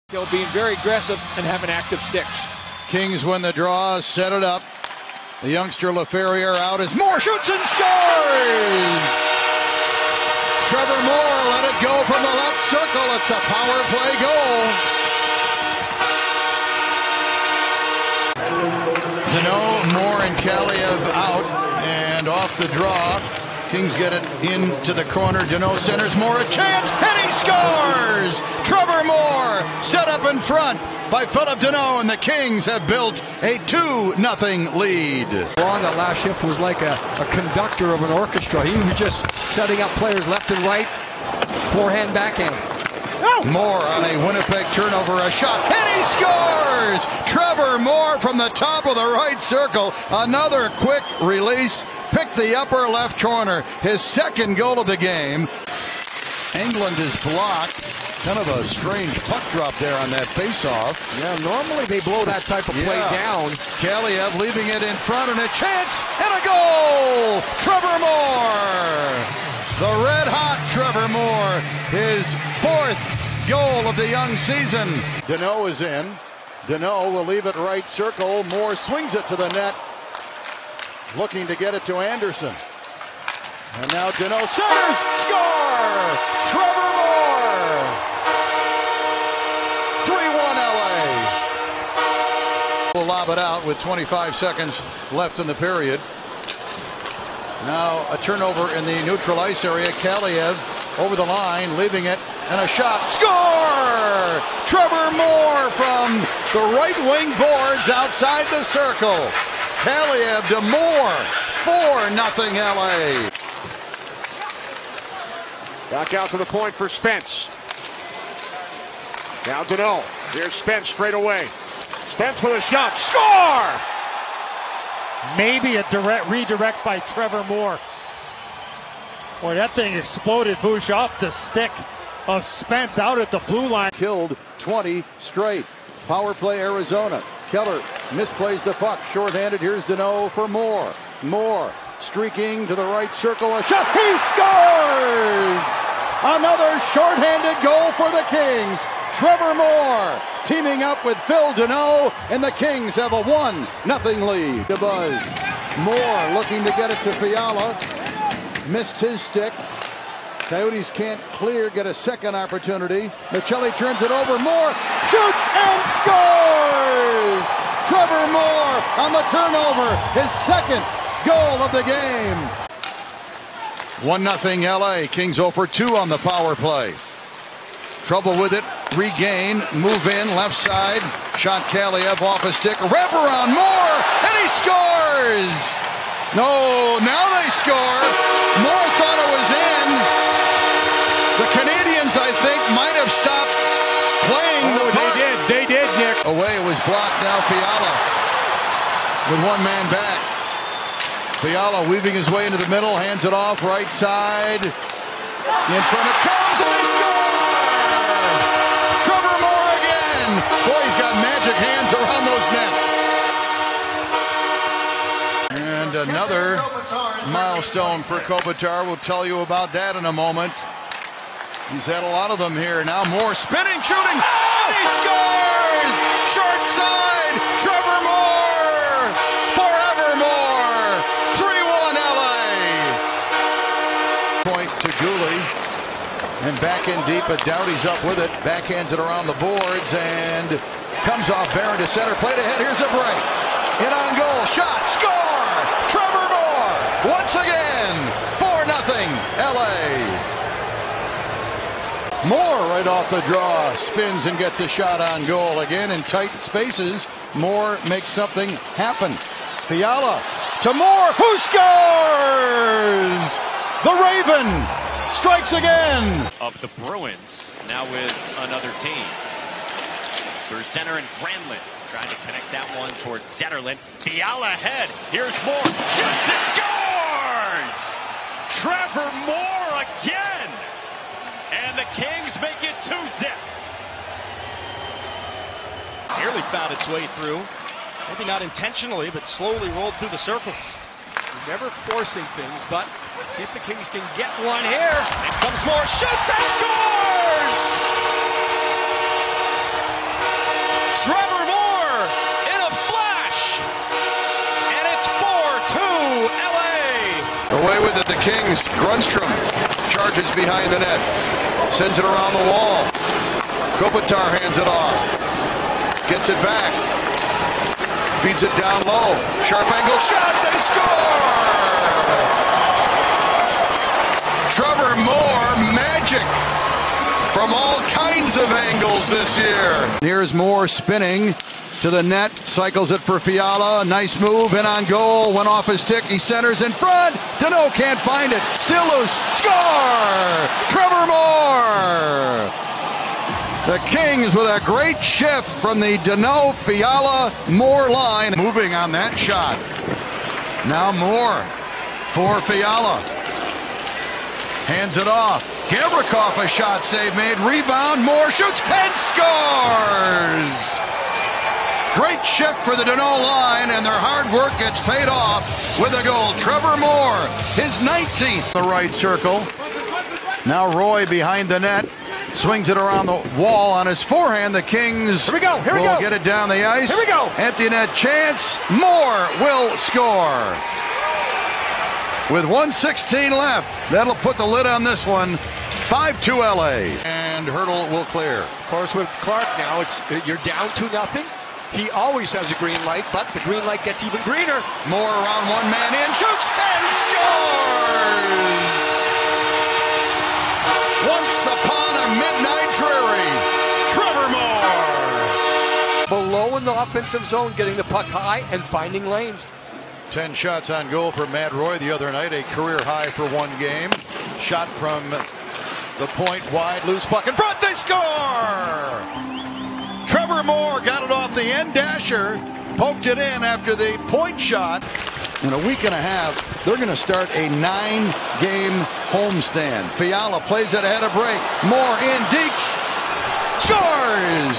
Being very aggressive and having active sticks. Kings win the draw, set it up. The youngster LaFerriere out as Moore shoots and scores! Trevor Moore let it go from the left circle. It's a power play goal. Danault, Moore, and Kaliev out, and off the draw. Kings get it into the corner. Danault centers, Moore a chance, and he scores! Trevor Moore set up in front by Philip Danault, and the Kings have built a 2-0 lead. Long, that last shift was like a conductor of an orchestra. He was just setting up players left and right, forehand, backhand. Moore on a Winnipeg turnover, a shot, and he scores! Trevor Moore from the top of the right circle. Another quick release, picked the upper left corner. His second goal of the game. England is blocked. Kind of a strange puck drop there on that faceoff. Yeah, normally they blow that type of play down. Kaliev leaving it in front, and a chance, and a goal! Trevor Moore! The red-hot Trevor Moore, his fourth goal of the young season. Danault is in. Danault will leave it right circle. Moore swings it to the net, looking to get it to Anderson. And now Danault centers, score! Trevor Moore! 3-1 LA. We'll lob it out with 25 seconds left in the period. Now a turnover in the neutral ice area. Kaliev over the line, leaving it, and a shot. Score! Trevor Moore from the right wing boards outside the circle. Kaliev to Moore. 4-0 LA. Back out to the point for Spence. Now Danault. Here's Spence straight away. Spence with a shot. Score! Maybe a direct redirect by Trevor Moore. Boy, that thing exploded, Bush, off the stick of Spence out at the blue line. Killed 20 straight. Power play Arizona. Keller misplays the puck. Short-handed. Here's Danault for Moore. Moore streaking to the right circle. A shot. He scores! Another short-handed goal for the Kings. Trevor Moore teaming up with Phil Danault, and the Kings have a 1-0 lead. The buzz. Moore looking to get it to Fiala. Missed his stick. Coyotes can't clear, get a second opportunity. Michelli turns it over. Moore shoots and scores! Trevor Moore on the turnover, his second goal of the game. 1-0 LA. Kings 0 for 2 on the power play. Trouble with it. Regain. Move in. Left side. Shot Kaliev off a stick. Wrap around Moore. And he scores! No, now they score. Moore thought it was in. The Canadians, I think, might have stopped playing the puck. They did, Nick. Away, it was blocked. Now Fiala with one man back. Fiala weaving his way into the middle, hands it off, right side. In front it comes, and they score! Trevor Moore again! Boy, he's got magic hands around those nets. And another milestone for Kopitar. We'll tell you about that in a moment. He's had a lot of them here. Now Moore spinning, shooting, and he scores! Short side, Trevor Moore! Forevermore! 3-1 LA! Point to Gooley. And back in deep, but Doughty's up with it. Backhands it around the boards and comes off Barron to center. Played ahead, here's a break. In on goal, shot, score! Trevor Moore! Once again, 4-0 LA! Moore right off the draw, spins and gets a shot on goal. Again in tight spaces, Moore makes something happen. Fiala to Moore, who scores! The Raven strikes again! Of the Bruins, now with another team. For center and Granlund, trying to connect that one towards Zetterlund. Fiala ahead, here's Moore, shoots and scores! Trevor Moore again! And the Kings make it 2-0. Nearly found its way through. Maybe not intentionally, but slowly rolled through the circles. Never forcing things, but see if the Kings can get one here. And comes Moore, shoots and scores! Trevor Moore in a flash. And it's 4-2 LA. Away with it, the Kings. Grundstrom charges behind the net. Sends it around the wall. Kopitar hands it off. Gets it back. Feeds it down low. Sharp angle shot. They score! Trevor Moore, magic from all kinds of angles this year. Here's Moore spinning to the net. Cycles it for Fiala. Nice move. In on goal. Went off his stick. He centers in front. Danault can't find it. Still loose. Score! Trevor Moore! The Kings with a great shift from the Danault, Fiala, Moore line. Moving on that shot. Now Moore for Fiala. Hands it off. Gavrikov, a shot save made. Rebound. Moore shoots and scores! Great shift for the Danault line, and their hard work gets paid off with a goal. Trevor Moore, his 19th. The right circle. Now Roy behind the net. Swings it around the wall on his forehand. The Kings Here we go. will get it down the ice. Here we go. Empty net chance. Moore will score. With 1:16 left, that'll put the lid on this one. 5-2 LA. And Hurdle will clear. Of course, with Clark now, you're down 2-0. He always has a green light, but the green light gets even greener. Moore around one man in, shoots and scores! Once upon a midnight dreary, Trevor Moore! Below in the offensive zone, getting the puck high and finding lanes. 10 shots on goal for Matt Roy the other night, a career high for one game. Shot from the point wide, loose puck in front, they score! Trevor Moore got it off the end dasher, poked it in after the point shot. In a week and a half, they're going to start a 9-game homestand. Fiala plays it ahead of break. Moore in, Deeks scores!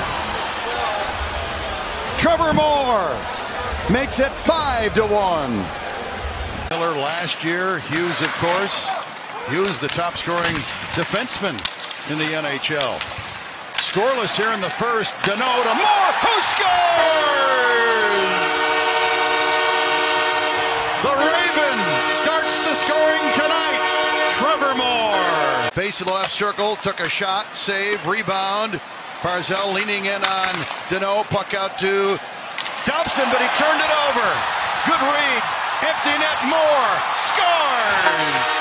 Trevor Moore makes it 5-1. Miller last year, Hughes of course. Hughes the top scoring defenseman in the NHL. Scoreless here in the first. Danault to Moore, who scores! The Raven starts the scoring tonight. Trevor Moore. Base of the left circle, took a shot, save, rebound. Barzal leaning in on Danault, puck out to Dobson, but he turned it over. Good read. Empty net, Moore scores!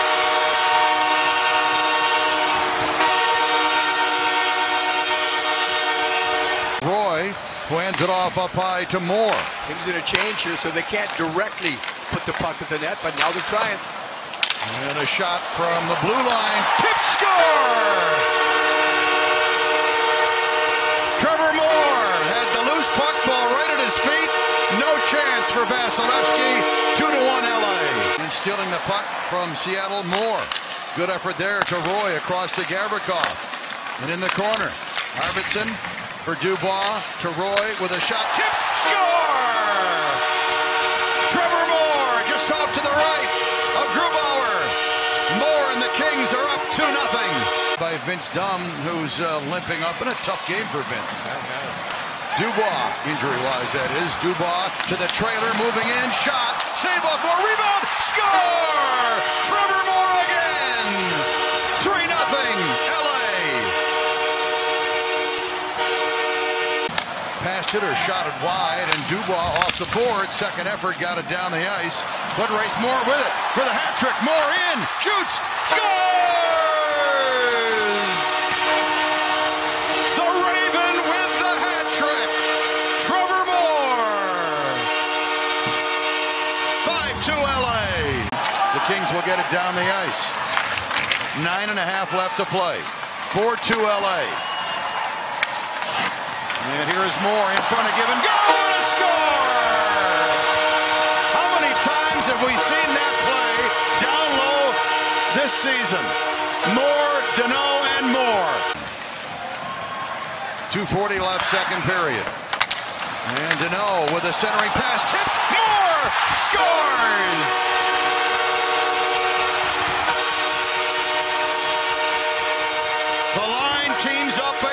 Roy, who hands it off up high to Moore. Things are going to change here, so they can't directly put the puck at the net, but now they're trying. And a shot from the blue line. Tip score! Trevor Moore had the loose puck ball right at his feet. No chance for Vasilevsky. 2-1 LA. And stealing the puck from Seattle, Moore. Good effort there to Roy across to Gavrikov. And in the corner, Arvidsson for Dubois to Roy with a shot. Tip score! Trevor Moore just off to the right of Grubauer. Moore and the Kings are up 2-0. By Vince Dunn, who's limping up in a tough game for Vince. Dubois, injury-wise that is. Dubois to the trailer, moving in, shot, save off Moore, rebound, score! Trevor Moore again! 3-0 LA. Passed it or shot it wide, and Dubois off the board. Second effort, got it down the ice. But race Moore with it for the hat trick. Moore in, shoots, scores! The Raven with the hat trick. Trevor Moore. 5-2 LA. The Kings will get it down the ice. 9.5 left to play. 4-2 LA. And here is Moore in front of give and go, and a score! How many times have we seen that play down low this season? Moore, Danault, and Moore. 2:40 left, second period. And Danault with a centering pass, tipped, Moore scores! The line teams up